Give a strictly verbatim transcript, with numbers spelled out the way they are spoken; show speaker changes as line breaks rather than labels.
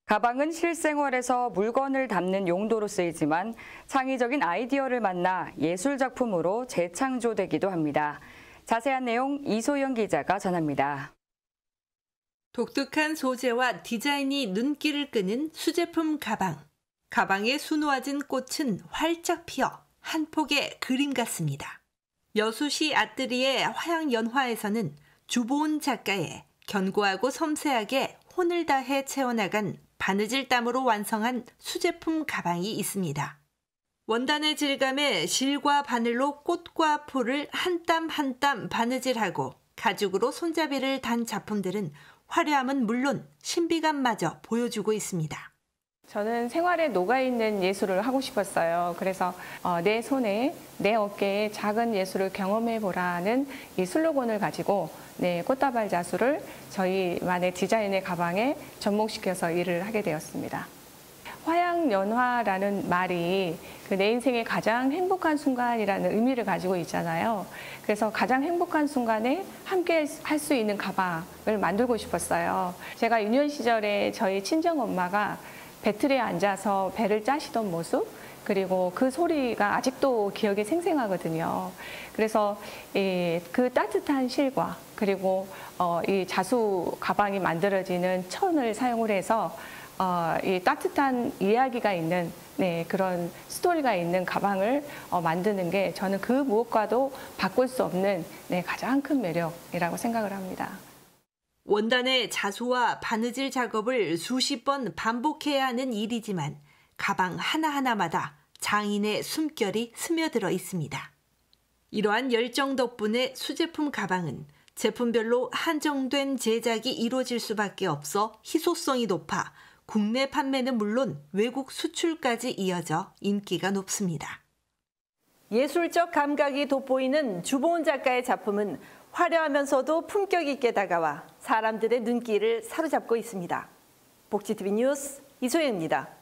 가방은 실생활에서 물건을 담는 용도로 쓰이지만 창의적인 아이디어를 만나 예술작품으로 재창조되기도 합니다. 자세한 내용 이소영 기자가 전합니다.
독특한 소재와 디자인이 눈길을 끄는 수제품 가방. 가방에 수놓아진 꽃은 활짝 피어 한 폭의 그림 같습니다. 여수시 아뜨리의 화양연화에서는 주보은 작가의 견고하고 섬세하게 혼을 다해 채워나간 바느질 땀으로 완성한 수제품 가방이 있습니다. 원단의 질감에 실과 바늘로 꽃과 풀을 한 땀 한 땀 바느질하고 가죽으로 손잡이를 단 작품들은 화려함은 물론 신비감마저 보여주고 있습니다.
저는 생활에 녹아있는 예술을 하고 싶었어요. 그래서 어, 내 손에, 내 어깨에 작은 예술을 경험해보라는 이 슬로건을 가지고 네, 꽃다발 자수를 저희만의 디자인의 가방에 접목시켜서 일을 하게 되었습니다. 화양연화라는 말이 그 내 인생의 가장 행복한 순간이라는 의미를 가지고 있잖아요. 그래서 가장 행복한 순간에 함께 할 수 있는 가방을 만들고 싶었어요. 제가 유년 시절에 저희 친정엄마가 배틀에 앉아서 배를 짜시던 모습, 그리고 그 소리가 아직도 기억에 생생하거든요. 그래서 이, 그 따뜻한 실과 그리고 어, 이 자수 가방이 만들어지는 천을 사용을 해서 어, 이 따뜻한 이야기가 있는 네, 그런 스토리가 있는 가방을 어, 만드는 게 저는 그 무엇과도 바꿀 수 없는 네, 가장 큰 매력이라고 생각을 합니다.
원단의 자수와 바느질 작업을 수십 번 반복해야 하는 일이지만 가방 하나하나마다 장인의 숨결이 스며들어 있습니다. 이러한 열정 덕분에 수제품 가방은 제품별로 한정된 제작이 이루어질 수밖에 없어 희소성이 높아 국내 판매는 물론 외국 수출까지 이어져 인기가 높습니다.
예술적 감각이 돋보이는 주보은 작가의 작품은 화려하면서도 품격 있게 다가와 사람들의 눈길을 사로잡고 있습니다. 복지티비 뉴스 이소영입니다.